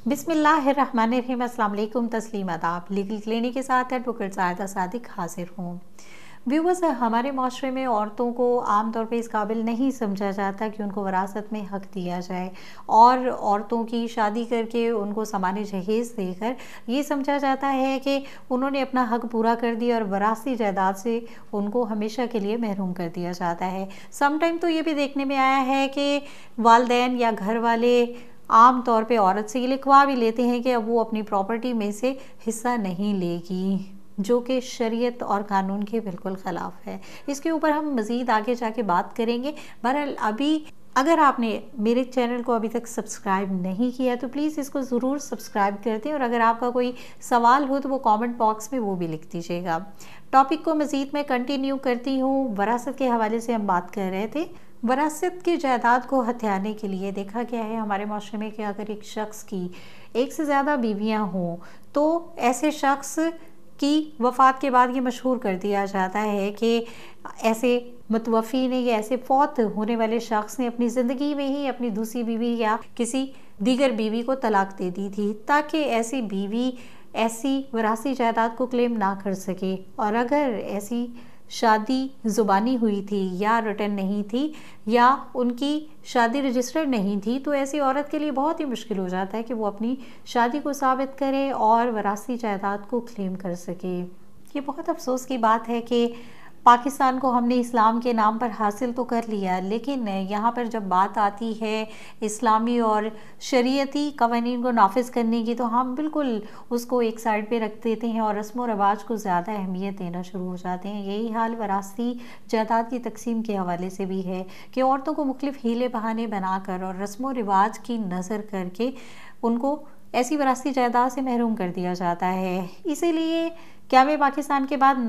बिस्मिल्लाहिर्रहमानिर्रहीम। अस्सलाम वालेकुम, तस्लीम आदाब। लीगल क्लिनिक के साथ एडवोकेट ज़ाहिदा सादिक हाजिर हूँ। व्यूवर्स, हमारे माशरे में औरतों को आम तौर पे इस काबिल नहीं समझा जाता कि उनको विरासत में हक़ दिया जाए, और औरतों की शादी करके उनको सामान्य जहेज़ देकर ये समझा जाता है कि उन्होंने अपना हक़ पूरा कर दिया और वरासी जायदाद से उनको हमेशा के लिए महरूम कर दिया जाता है। सम टाइम तो ये भी देखने में आया है कि वालिदैन या घर वाले आम तौर पे औरत से ये लिखवा भी लेते हैं कि अब वो अपनी प्रॉपर्टी में से हिस्सा नहीं लेगी, जो कि शरीयत और कानून के बिल्कुल ख़िलाफ़ है। इसके ऊपर हम मज़ीद आगे जाके बात करेंगे। बहरहाल अभी अगर आपने मेरे चैनल को अभी तक सब्सक्राइब नहीं किया तो प्लीज़ इसको ज़रूर सब्सक्राइब कर दें, और अगर आपका कोई सवाल हो तो वो कमेंट बॉक्स में वो भी लिख दीजिएगा। टॉपिक को मज़ीद मैं कंटिन्यू करती हूँ। विरासत के हवाले से हम बात कर रहे थे। विरासत की जायदाद को हथियाने के लिए देखा गया है हमारे माशरे में कि अगर एक शख्स की एक से ज़्यादा बीवियां हों तो ऐसे शख्स की वफ़ात के बाद ये मशहूर कर दिया जाता है कि ऐसे मुतवफ़ी ने या ऐसे फौत होने वाले शख्स ने अपनी ज़िंदगी में ही अपनी दूसरी बीवी या किसी दीगर बीवी को तलाक दे दी थी, ताकि ऐसी बीवी ऐसी विरासी जायदाद को क्लेम ना कर सके। और अगर ऐसी शादी ज़ुबानी हुई थी या रिटर्न नहीं थी या उनकी शादी रजिस्टर्ड नहीं थी, तो ऐसी औरत के लिए बहुत ही मुश्किल हो जाता है कि वो अपनी शादी को साबित करे और विरासती जायदाद को क्लेम कर सके। ये बहुत अफसोस की बात है कि पाकिस्तान को हमने इस्लाम के नाम पर हासिल तो कर लिया, लेकिन यहाँ पर जब बात आती है इस्लामी और शरीयती कवानीन को नाफिज करने की, तो हम बिल्कुल उसको एक साइड पे रख देते हैं और रस्म व रवाज को ज़्यादा अहमियत देना शुरू हो जाते हैं। यही हाल वरासती जायदाद की तकसीम के हवाले से भी है कि औरतों को मुख्तलिफ हीले बहाने बनाकर और रस्म व रिवाज की नज़र करके उनको ऐसी वरासती जायदाद से महरूम कर दिया जाता है। इसीलिए क़याम पाकिस्तान के बाद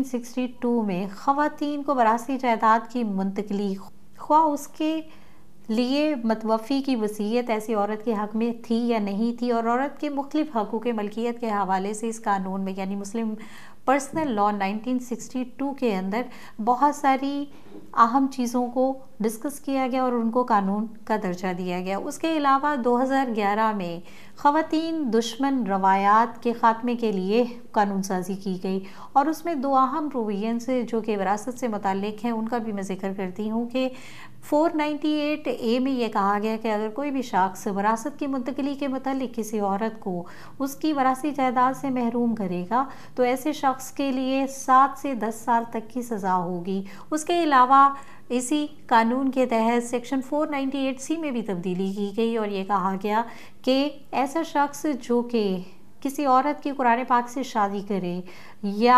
1962 में ख़वातीन को वरासती जायदाद की मुंतकली, ख्वाह उसके लिए मतवफ़ी की वसीयत ऐसी औरत के हक़ में थी या नहीं थी, और औरत के मुख्तलिफ हकूक़ मलकियत के हवाले से इस कानून में यानी मुस्लिम पर्सनल लॉ 1962 के अंदर बहुत सारी अहम चीज़ों को डिस्कस किया गया और उनको कानून का दर्जा दिया गया। उसके अलावा 2011 में ख़वातीन दुश्मन रवायात के ख़ात्मे के लिए कानून साजी की गई, और उसमें दो अहम प्रोविजंस जो कि विरासत से मुताल्लिक़ हैं उनका भी मैं ज़िक्र करती हूँ कि 498A में ये कहा गया कि अगर कोई भी शख्स विरासत की मुंतकली के मुताल्लिक़ किसी औरत को उसकी वरासी जायदाद से महरूम करेगा तो ऐसे शख्स के लिए 7 से 10 साल तक की सज़ा होगी। उसके अलावा इसी कानून के तहत सेक्शन 498C में भी तब्दीली की गई और ये कहा गया कि ऐसा शख्स जो कि किसी औरत की कुरान पाक से शादी करे या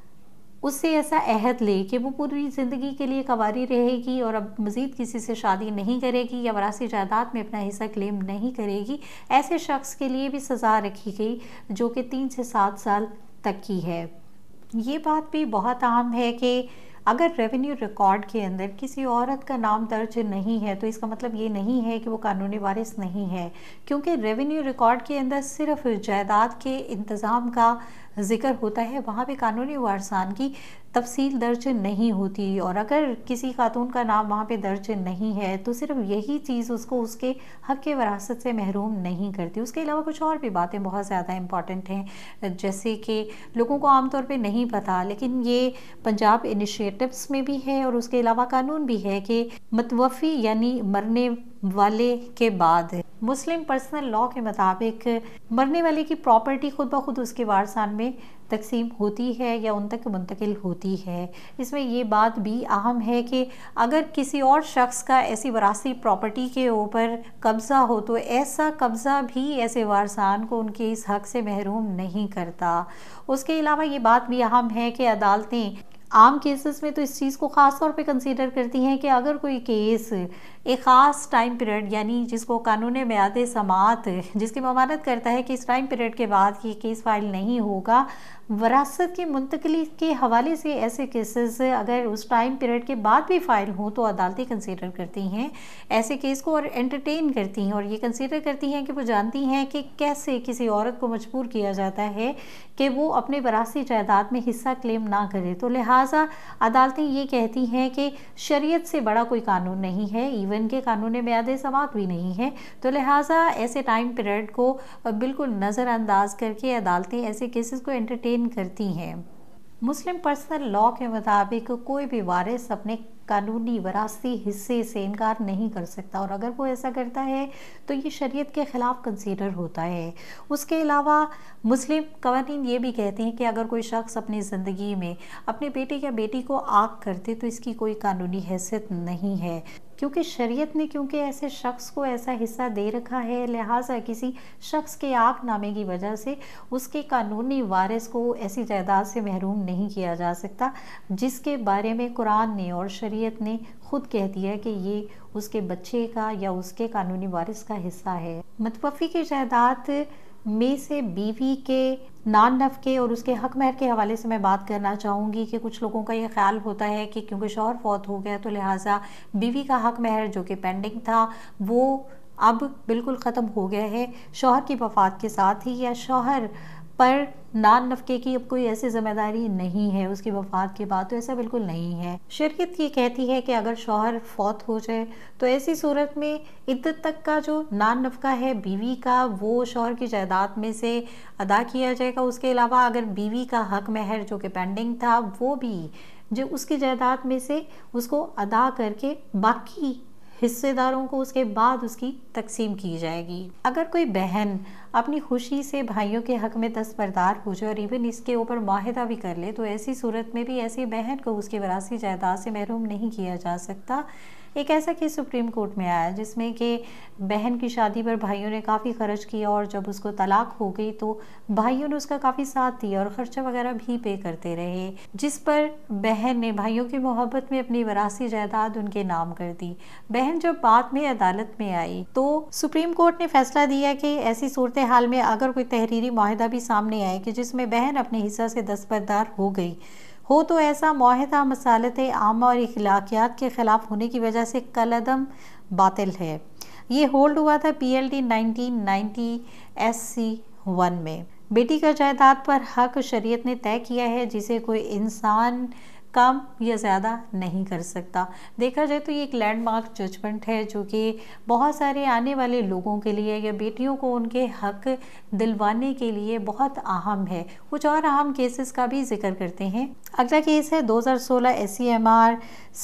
उससे ऐसा अहद ले कि वो पूरी ज़िंदगी के लिए कवारी रहेगी और अब मज़ीद किसी से शादी नहीं करेगी या वरासी जायदाद में अपना हिस्सा क्लेम नहीं करेगी, ऐसे शख्स के लिए भी सज़ा रखी गई जो कि 3 से 7 साल तक की है। ये बात भी बहुत अहम है कि अगर रेवेन्यू रिकॉर्ड के अंदर किसी औरत का नाम दर्ज नहीं है तो इसका मतलब ये नहीं है कि वो कानूनी वारिस नहीं है, क्योंकि रेवेन्यू रिकॉर्ड के अंदर सिर्फ जायदाद के इंतज़ाम का ज़िक्र होता है, वहाँ पे कानूनी वारसान की तफसील दर्ज नहीं होती। और अगर किसी खातून का नाम वहाँ पे दर्ज नहीं है तो सिर्फ यही चीज़ उसको उसके हक़ के वरासत से महरूम नहीं करती। उसके अलावा कुछ और भी बातें बहुत ज़्यादा इम्पॉर्टेंट हैं, जैसे कि लोगों को आमतौर पे नहीं पता, लेकिन ये पंजाब इनिशिएटिव्स में भी है और उसके अलावा कानून भी है कि मतवफ़ी यानी मरने वाले के बाद मुस्लिम पर्सनल लॉ के मुताबिक मरने वाले की प्रॉपर्टी खुद ब खुद उसके वारसान में तकसीम होती है या उन तक मुंतकिल होती है। इसमें ये बात भी अहम है कि अगर किसी और शख्स का ऐसी वरासी प्रॉपर्टी के ऊपर कब्ज़ा हो तो ऐसा कब्ज़ा भी ऐसे वारसान को उनके इस हक़ से महरूम नहीं करता। उसके अलावा ये बात भी अहम है कि अदालतें आम केसेस में तो इस चीज़ को ख़ास तौर पे कंसीडर करती हैं कि अगर कोई केस एक ख़ास टाइम पीरियड यानी जिसको कानून मियाद समाअत जिसकी ममानत करता है कि इस टाइम पीरियड के बाद ये केस फाइल नहीं होगा, वरासत की मुंतकली के हवाले से ऐसे केसेस अगर उस टाइम पीरियड के बाद भी फ़ाइल हों तो अदालतें कंसीडर करती हैं ऐसे केस को और एंटरटेन करती हैं, और ये कंसीडर करती हैं कि वो जानती हैं कि कैसे किसी औरत को मजबूर किया जाता है कि वो अपने वरासी जायदाद में हिस्सा क्लेम ना करे। तो लिहाजा अदालतें ये कहती हैं कि शरीयत से बड़ा कोई कानून नहीं है, इनके कानून में मियाद समाअत भी नहीं है। तो लिहाजा ऐसे टाइम पीरियड को बिल्कुल नज़रअंदाज करके अदालतें ऐसे केसेस को एंटरटेन करती हैं। मुस्लिम पर्सनल लॉ के मुताबिक कोई भी वारिस अपने कानूनी वरासती हिस्से से इनकार नहीं कर सकता, और अगर वो ऐसा करता है तो ये शरीयत के ख़िलाफ़ कंसीडर होता है। उसके अलावा मुस्लिम कवानीन ये भी कहते हैं कि अगर कोई शख्स अपनी ज़िंदगी में अपने बेटे या बेटी को आग करते तो इसकी कोई कानूनी हैसियत नहीं है, क्योंकि शरीयत ने ऐसे शख्स को ऐसा हिस्सा दे रखा है, लिहाजा किसी शख्स के आग नामे की वजह से उसके कानूनी वारिस को ऐसी जायदाद से महरूम नहीं किया जा सकता जिसके बारे में कुरान ने और शरीयत ने खुद कह दिया कि ये उसके बच्चे का या उसके कानूनी वारिस का हिस्सा है। मतवफ़ी की जायदाद में से बीवी के नान नफ़के और उसके हक महर के हवाले से मैं बात करना चाहूँगी कि कुछ लोगों का ये ख्याल होता है कि क्योंकि शौहर फौत हो गया तो लिहाजा बीवी का हक महर जो कि पेंडिंग था वो अब बिल्कुल ख़त्म हो गया है शौहर की वफ़ात के साथ ही, या शौहर पर नान नफ़के की अब कोई ऐसी ज़िम्मेदारी नहीं है उसकी वफ़ात के बाद। तो ऐसा बिल्कुल नहीं है। शरीयत ये कहती है कि अगर शौहर फौत हो जाए तो ऐसी सूरत में इद्दत तक का जो नान नफ़का है बीवी का वो शौहर की जायदाद में से अदा किया जाएगा। उसके अलावा अगर बीवी का हक महर जो कि पेंडिंग था वो भी जो उसकी जायदाद में से उसको अदा करके बाकी हिस्सेदारों को उसके बाद उसकी तकसीम की जाएगी। अगर कोई बहन अपनी खुशी से भाइयों के हक में दस्तबरदार हो जाए और इवन इसके ऊपर माहिदा भी कर ले तो ऐसी सूरत में भी ऐसी बहन को उसकी वरासी जायदाद से महरूम नहीं किया जा सकता। एक ऐसा केस सुप्रीम कोर्ट में आया जिसमें कि बहन की शादी पर भाइयों ने काफ़ी खर्च किया और जब उसको तलाक हो गई तो भाइयों ने उसका काफ़ी साथ दिया और ख़र्चा वगैरह भी पे करते रहे, जिस पर बहन ने भाइयों की मोहब्बत में अपनी वरासी जायदाद उनके नाम कर दी। बहन जब बाद में अदालत में आई तो सुप्रीम कोर्ट ने फैसला दिया कि ऐसी सूरत हाल में अगर कोई तहरीरी माहिदा भी सामने आए कि जिसमें बहन अपने हिस्सा से दस्तबरदार हो गई हो तो ऐसा माहिदा मसालत आमा और अखलाकियात के ख़िलाफ़ होने की वजह से कलअदम बातिल है। ये होल्ड हुआ था PLD 1990 SC 1 में। बेटी का जायदाद पर हक शरीयत ने तय किया है जिसे कोई इंसान कम या ज़्यादा नहीं कर सकता। देखा जाए तो ये एक लैंडमार्क जजमेंट है जो कि बहुत सारे आने वाले लोगों के लिए या बेटियों को उनके हक दिलवाने के लिए बहुत अहम है। कुछ और अहम केसेस का भी जिक्र करते हैं। अगला केस है 2016 SCMR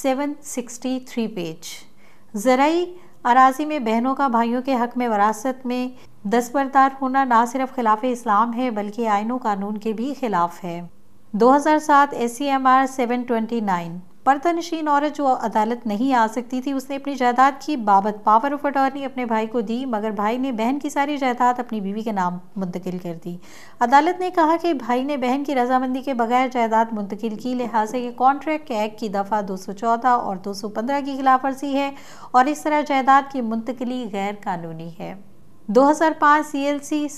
763 पेज। ज़राई अराजी में बहनों का भाइयों के हक में वरासत में दस्तबरदार होना ना सिर्फ खिलाफ इस्लाम है बल्कि आईन व कानून के भी खिलाफ है। 2007 SCMR 729 पर्दानशीन औरत जो अदालत नहीं आ सकती थी उसने अपनी जायदाद की बाबत पावर ऑफ अटॉर्नी अपने भाई को दी, मगर भाई ने बहन की सारी जायदाद अपनी बीवी के नाम मुंतकिल कर दी। अदालत ने कहा कि भाई ने बहन की रजामंदी के बगैर जायदाद मुंतकिल की, लिहाजा ये कॉन्ट्रैक्ट एक्ट की दफ़ा 214 और 215 की खिलाफ वर्जी है और इस तरह जायदाद की मुंतकिली गैर कानूनी है। 2005 CLC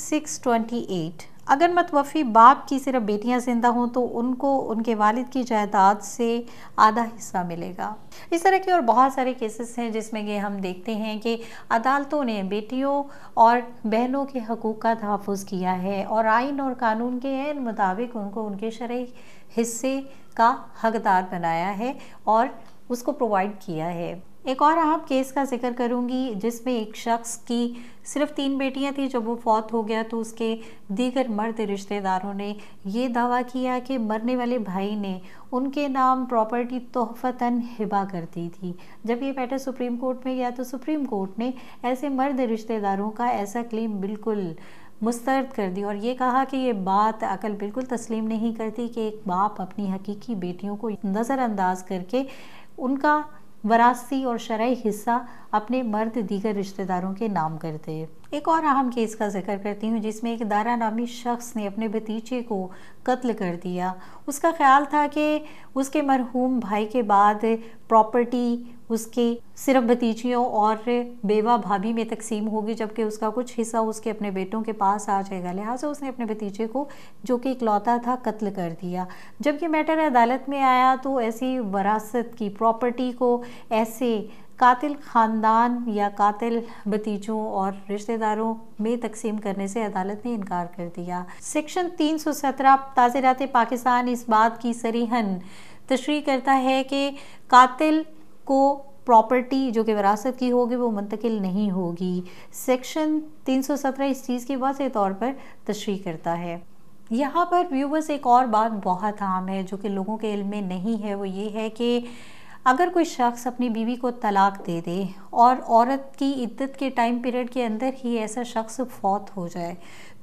628 अगर मतवफ़ी बाप की सिर्फ बेटियां जिंदा हों तो उनको उनके वालिद की जायदाद से आधा हिस्सा मिलेगा। इस तरह के और बहुत सारे केसेस हैं जिसमें कि हम देखते हैं कि अदालतों ने बेटियों और बहनों के हकूक़ का तहफ़्फ़ुज़ किया है और आइन और कानून के ऐन मुताबिक उनको उनके शरई हिस्से का हकदार बनाया है और उसको प्रोवाइड किया है। एक और अहम केस का जिक्र करूंगी जिसमें एक शख्स की सिर्फ 3 बेटियां थी। जब वो फौत हो गया तो उसके दीगर मर्द रिश्तेदारों ने ये दावा किया कि मरने वाले भाई ने उनके नाम प्रॉपर्टी तोहफ़तन हिबा कर दी थी। जब ये मैटर सुप्रीम कोर्ट में गया तो सुप्रीम कोर्ट ने ऐसे मर्द रिश्तेदारों का ऐसा क्लेम बिल्कुल मुस्तरद कर दी और ये कहा कि ये बात अकल बिल्कुल तस्लीम नहीं करती कि एक बाप अपनी हकीकी बेटियों को नज़रअंदाज करके उनका वरासती और शरई हिस्सा अपने मर्द दीगर रिश्तेदारों के नाम करते हैं। एक और अहम केस का जिक्र करती हूँ जिसमें एक दारा नामी शख्स ने अपने भतीजे को कत्ल कर दिया। उसका ख्याल था कि उसके मरहूम भाई के बाद प्रॉपर्टी उसके सिर्फ भतीजियों और बेवा भाभी में तकसीम होगी, जबकि उसका कुछ हिस्सा उसके अपने बेटों के पास आ जाएगा। लिहाजा उसने अपने भतीजे को जो कि इकलौता था कत्ल कर दिया। जब ये मैटर अदालत में आया तो ऐसी वरासत की प्रॉपर्टी को ऐसे कातिल ख़ानदान या कातिल भतीजों और रिश्तेदारों में तकसीम करने से अदालत ने इनकार कर दिया। सेक्शन 317 ताज़ीरात पाकिस्तान इस बात की सरीहन तशरीह करता है कि कातिल को प्रॉपर्टी जो कि विरासत की होगी वो मुंतकिल नहीं होगी। सेक्शन 317 इस चीज़ की वाज़ेह तौर पर तशरीह करता है। यहाँ पर व्यूवर्स एक और बात बहुत आम है जो कि लोगों के इल्म में नहीं है, वो ये है कि अगर कोई शख्स अपनी बीवी को तलाक दे दे और औरत की इद्दत के टाइम पीरियड के अंदर ही ऐसा शख्स फौत हो जाए,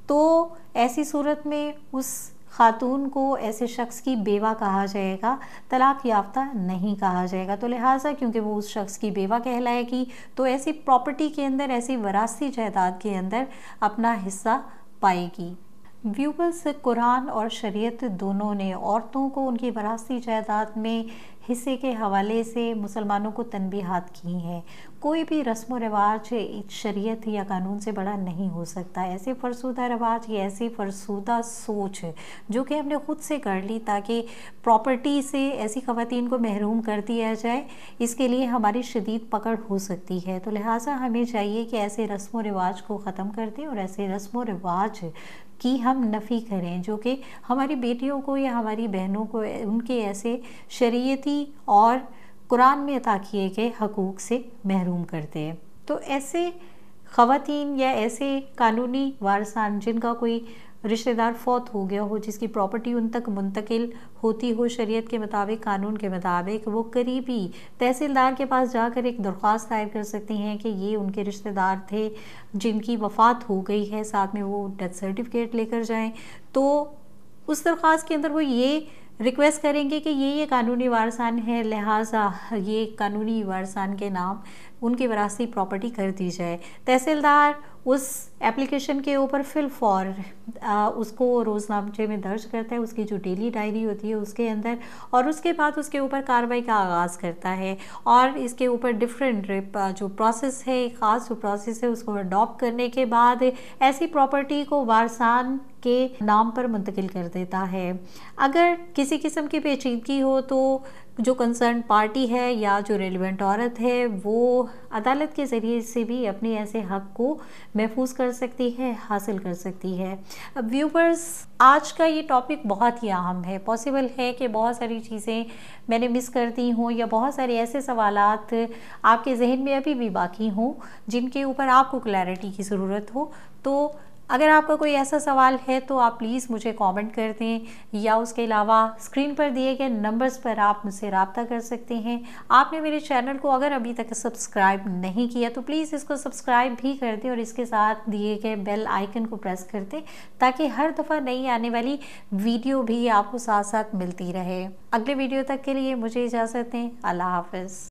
तो ऐसी सूरत में उस खातून को ऐसे शख्स की बेवा कहा जाएगा, तलाक याफ्ता नहीं कहा जाएगा। तो लिहाजा क्योंकि वो उस शख्स की बेवा कहलाएगी, तो ऐसी प्रॉपर्टी के अंदर, ऐसी वरासती जायदाद के अंदर अपना हिस्सा पाएगी। व्यूवर्स, कुरान और शरीयत दोनों ने औरतों को उनकी वरासती जायदाद में हिस्से के हवाले से मुसलमानों को तनबीहात की हैं। कोई भी रस्म व रिवाज शरीयत या कानून से बड़ा नहीं हो सकता। ऐसे फरसूदा रिवाज या ऐसी फरसूदा सोच जो कि हमने ख़ुद से कर ली ताकि प्रॉपर्टी से ऐसी ख़वातीन को महरूम कर दिया जाए, इसके लिए हमारी शदीद पकड़ हो सकती है। तो लिहाजा हमें चाहिए कि ऐसे रस्म व रिवाज को ख़त्म कर दें और ऐसे रस्म व रिवाज की हम नफ़ी करें जो कि हमारी बेटियों को या हमारी बहनों को उनके ऐसे शरीयती और कुरान में अता किए गए हकूक़ से महरूम करते हैं। तो ऐसे ख़वातीन या ऐसे कानूनी वारसान जिनका कोई रिश्तेदार फौत हो गया हो, जिसकी प्रॉपर्टी उन तक मुंतकिल होती हो शरीयत के मुताबिक, कानून के मुताबिक, वो करीबी तहसीलदार के पास जाकर एक दरख्वास्त दायर कर सकती हैं कि ये उनके रिश्तेदार थे जिनकी वफ़ात हो गई है, साथ में वो डेथ सर्टिफिकेट लेकर जाएं। तो उस दरख्वास्त के अंदर वो ये रिक्वेस्ट करेंगे कि ये कानूनी वारसान है, लिहाजा ये कानूनी वारसान के नाम उनकी वरासती प्रॉपर्टी कर दी जाए। तहसीलदार उस एप्लीकेशन के ऊपर फिल फॉर उसको रोज़नामे में दर्ज करता है, उसकी जो डेली डायरी होती है उसके अंदर, और उसके बाद उसके ऊपर कार्रवाई का आगाज़ करता है और इसके ऊपर डिफरेंट जो प्रोसेस है, एक ख़ास जो प्रोसेस है उसको अडॉप्ट करने के बाद ऐसी प्रॉपर्टी को वारसान के नाम पर मुंतकिल कर देता है। अगर किसी किस्म की पेचीदगी हो तो जो कंसर्न पार्टी है या जो रेलिवेंट औरत है वो अदालत के ज़रिए से भी अपने ऐसे हक़ को महफूज कर सकती है, हासिल कर सकती है। अब व्यूवर्स, आज का ये टॉपिक बहुत ही अहम है। पॉसिबल है कि बहुत सारी चीज़ें मैंने मिस कर दी हों या बहुत सारे ऐसे सवालात आपके जहन में अभी भी बाकी हों जिनके ऊपर आपको क्लैरिटी की ज़रूरत हो। तो अगर आपका कोई ऐसा सवाल है तो आप प्लीज़ मुझे कमेंट कर दें या उसके अलावा स्क्रीन पर दिए गए नंबर्स पर आप मुझसे रब्ता कर सकते हैं। आपने मेरे चैनल को अगर अभी तक सब्सक्राइब नहीं किया तो प्लीज़ इसको सब्सक्राइब भी कर दें और इसके साथ दिए गए बेल आइकन को प्रेस कर दें ताकि हर दफ़ा नई आने वाली वीडियो भी आपको साथ साथ मिलती रहे। अगले वीडियो तक के लिए मुझे इजाज़त दें। अल्लाह हाफ़िज़।